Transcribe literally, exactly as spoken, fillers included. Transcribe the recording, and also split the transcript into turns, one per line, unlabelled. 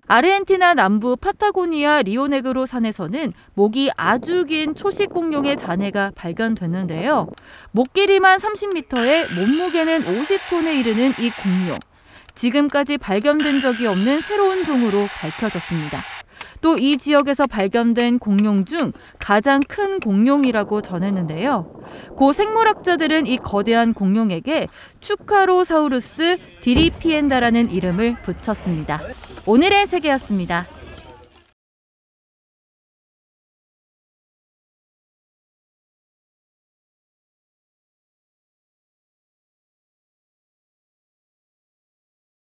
아르헨티나 남부 파타고니아 리오네그로 산에서는 목이 아주 긴 초식 공룡의 잔해가 발견됐는데요. 목 길이만 삼십 미터에 몸무게는 오십 톤에 이르는 이 공룡. 지금까지 발견된 적이 없는 새로운 종으로 밝혀졌습니다. 또 이 지역에서 발견된 공룡 중 가장 큰 공룡이라고 전했는데요. 고 생물학자들은 이 거대한 공룡에게 추카로사우루스 디리피엔다라는 이름을 붙였습니다. 오늘의 세계였습니다.